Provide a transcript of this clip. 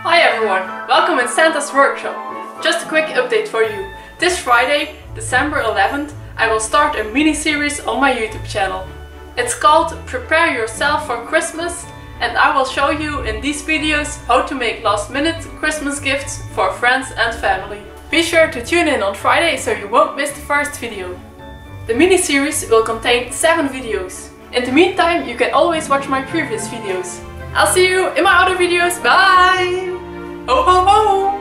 Hi everyone, welcome in Santa's workshop. Just a quick update for you. This Friday, December 11th, I will start a mini-series on my YouTube channel. It's called Prepare Yourself for Christmas, and I will show you in these videos how to make last-minute Christmas gifts for friends and family. Be sure to tune in on Friday so you won't miss the first video. The mini-series will contain 7 videos. In the meantime, you can always watch my previous videos. I'll see you in my other videos. Bye! Ho ho ho!